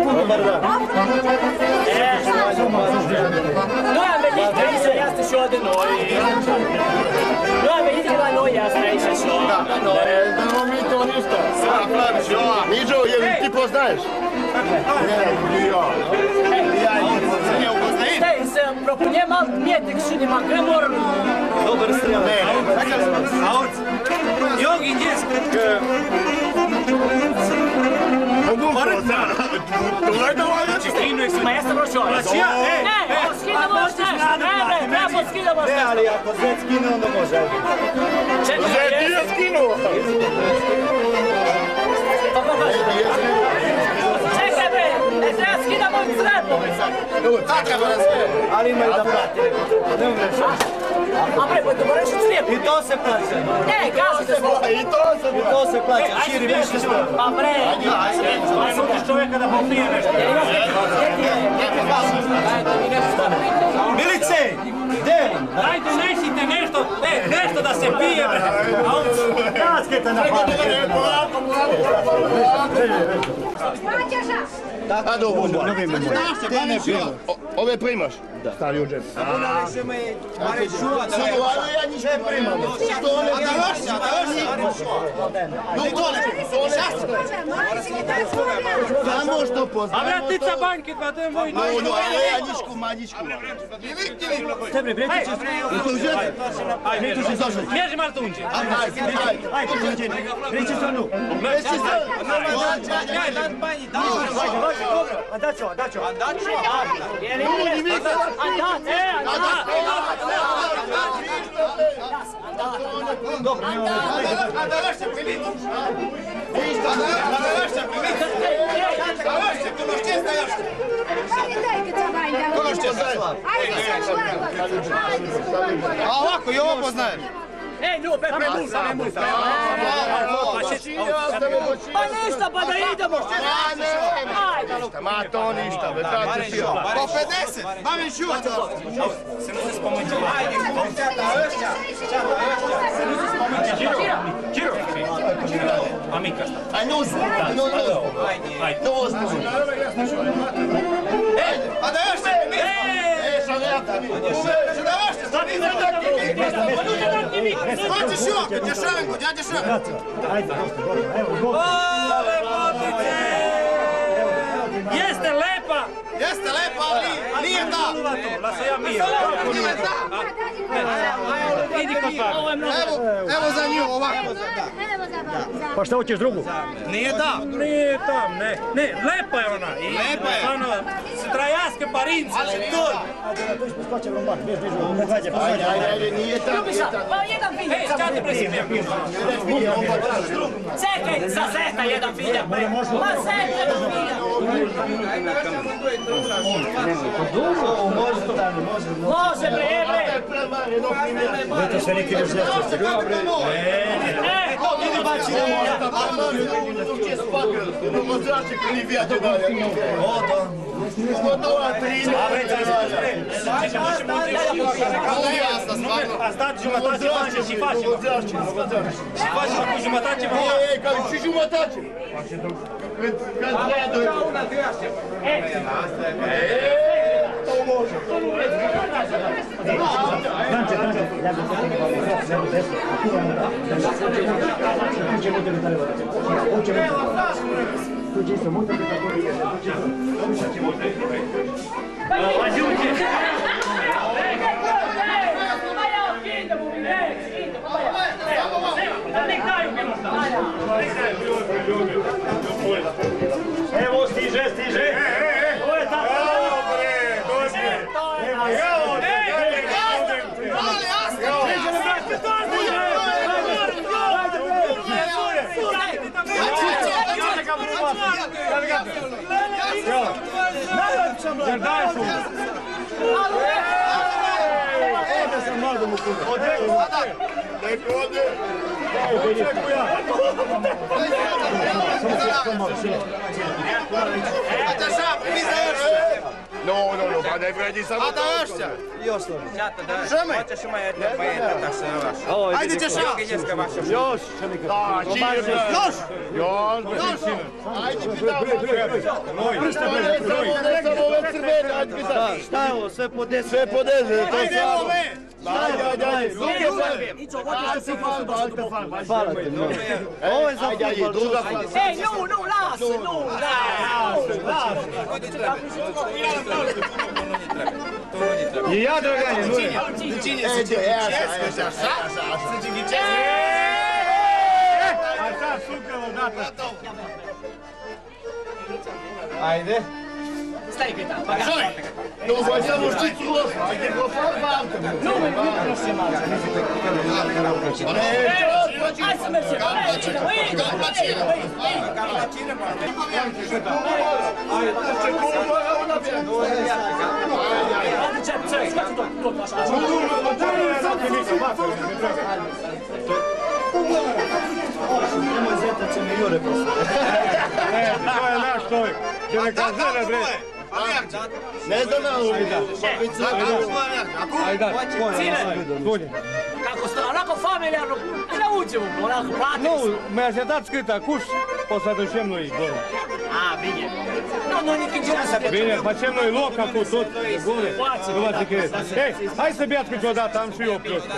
Dobar dan. Nu har vi lite seriöst att köra den och nu har vi inte varit nöjda med att köra. Da vam mi to ništa. Sada praviš, Miđo, je li ti poznaješ? Staj se, propunjem alt mjetek šunima gremor. Dobar strel. Jogi, njesk. Ma jesam rošao. Ne, skidamo ošte. Ne, skidamo ošte. Ne, ali ako Zed skine, onda može. Zed nije skinuo. Čekaj bre, ne treba skidamo Zredu. Ali ima i da plati. Ne umreš. A bre, pa moraš u cvijepu. I to se plaća. Ne, gazi se mola. I to se plaća. Širi više što. Pa bre. Ajde, utiš čovjeka da popije nešto. Milice! Delim! Dajte, nesite nešto da se pije, bre! Kaskete na pamet! A dobro, ove primaš? Stari u džep. Samo što poznaš. A vratica banke, pa to je moj noj. Manjičku. Tebre, bretiće. Mježi malo tunđe. Ajde, bretiće se onu. A daću. A ovako, i ovo poznaješ? Ej, Ljube, premušaj. Pa ništa, pa da idemo. Ma to ništa, be, tako ti jo. Po 50, bavim čuvat. Se ne se spomeđe. Čiro. A mi kašta. Aj, nuz. A da još se mi. Skoči šuak, dješavenko, djadje šuak. Ole, potice! Jeste lepa! Jeste lepa, ali nije ta. Lasa ja mijem. Nije ta. Idi kod pa. Evo za nju, ovako. Pa šta hoćeš drugu? Nije ta. Nije tam, ne. Ne, lepa je ona. Lepa je. Stvarno, strajanske parince, to. Ajde, tu iskoče vrlo Ajde, nije ta. Pa jedan film. Ej, šta ti presimljam? Čekaj, za Zeta jedan film. Ma Zeta jedan film. Može bre, To sve neki još nešto. Idi baci na mosta. A stati jumătate bani și facem. Și facem cu jumătate bani. Ei, ca și jumătate. Când vrea doi. Evo, stiže. Ovo je tako. Jer daješ u. Ode sam mladom u kudu. Neko ode. Očekuj ja. Ajde, šap, mi za još. No, pa ne vredi samo to. A da još? Još to. Žeme. Hoćeš ima jedna pajeta, tak se nalaš. Ajde ćeš ja. Još. Da, čirno. Još. Ajde ti dao. Ne samo ove crvene, ajde mi sad. Šta je ovo, sve po 10? Sve po 10, to Ajde samo. ove. Ajde. Hvala ti. Ovo je za futbol. Druga faza. Ej, no, Lars, no, I ja, Draganje, nule. A sad sukalo data. Ajde. Stai Peta, paga. No, facciamo sti tuo. Ajde, lo fa parte. Aj se mrće, Nemoj zetat će mi Jure posle. To je naš čovjek. Čovjek žene, bre. Ne znam na ovu. Ajde, Cile. Kako sta, onako familijarno, ne uđemo, onako platili smo. Ну, me se dat skryta, kuš posadu ciemno i gore. A, vidje. No, nikim džuna se Bine, pa ciemno i loka ku тут, gore. Dolazi kres. Ej, aj se bijatki to da, tam svi opljoska.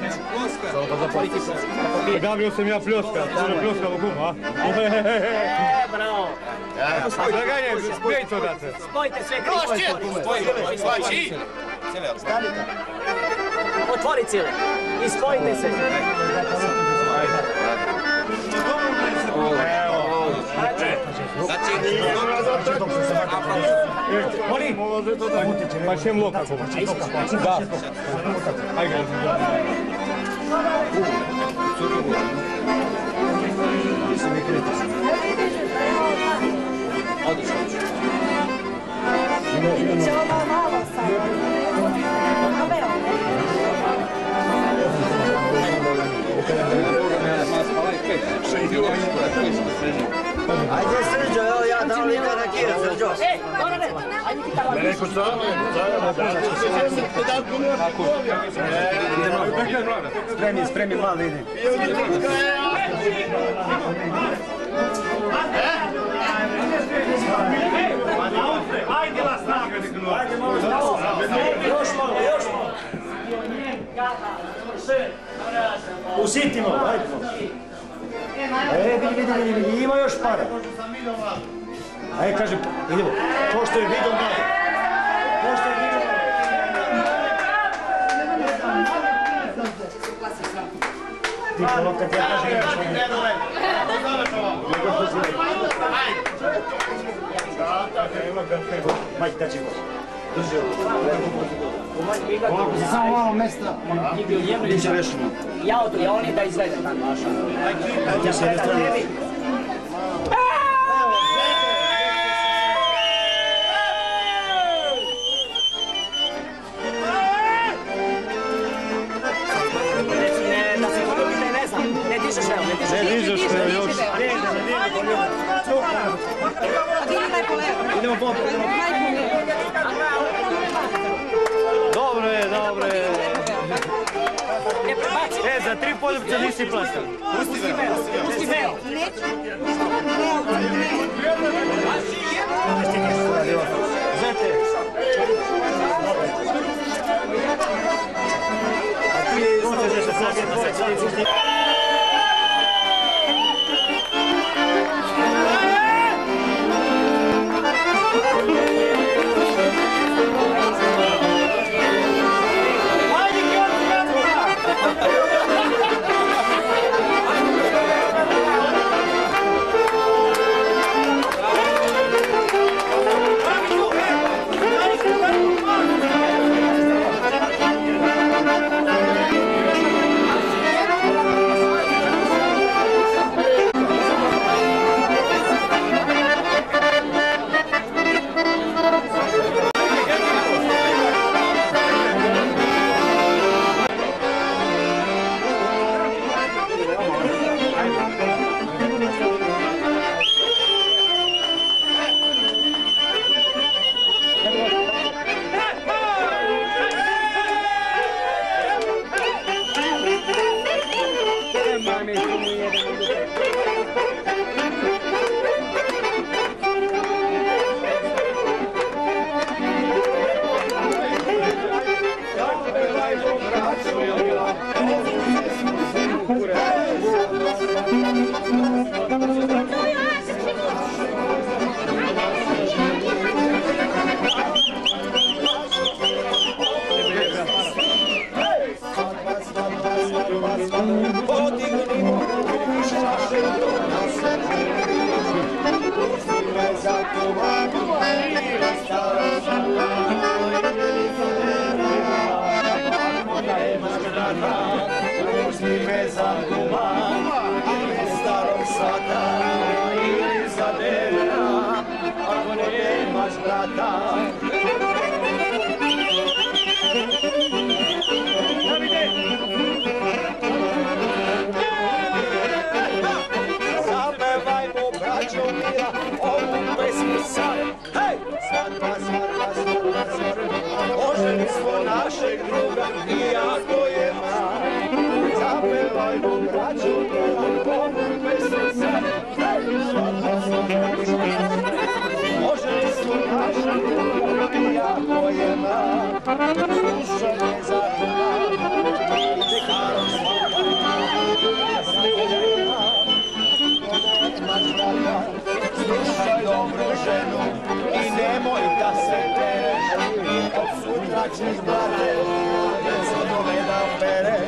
Gavio sam ja pljoska, pljoska u gumu, a? Bravo. Draganje, spij to date. Spojite sve krivo. Stanite. Otvori Cile i spojite se. Oni, pa čem loka kuma. Da. Ajde. Će ovo malo sad. Ajde Srđo, evo ja dao lika rakije, Srđo. Ej, Gorane, ajde ti tamo. Rekao sam, Spremi malo, idem. Ajde la snaga, Još malo. Usitimo, ajde. Vidi, ima još para. Ajde, kaže, idemo. To što je vidio malo. Ti ono kad ja kažem imaš ono. Majke, da će go. Drži ovo. Samo malo mesta. Biće rešeno. Ja odu, ja oni da izvede tako vaša. Ja se ne strane. Ne dižeš evo, još. Idemo popet. Dobro je. Za 3 poljubca nisi plaćao. Pusti veo. Znate. A ti hoćeš se sad. daj mi tu mu jedan. Pusti me za kuma ili starog sata ili za devera ako nemaš brata. Zapevajmo braćo mira ovu pesmu sad. Hej! Svadba, svadba, svadba, svadba, oženi smo našeg druga iako je mlad. Zapevajmo braćo mira ovu pesmu sad. Hej! Svadba, svadba, svadba, oženi smo našeg druga iako je mlad. Slušaj je za mlad, staro slušaj dobru ženu i nemoj da se pereš, od sutra ćeš brate, jer se doveda pere.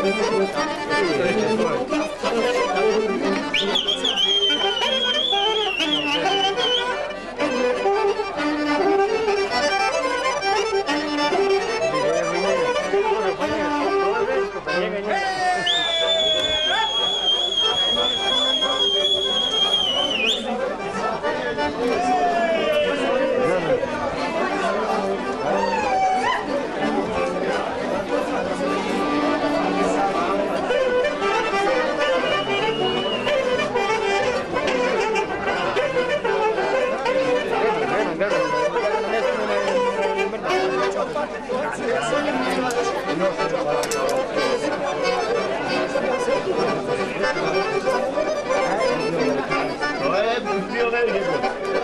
To je bio veliki god.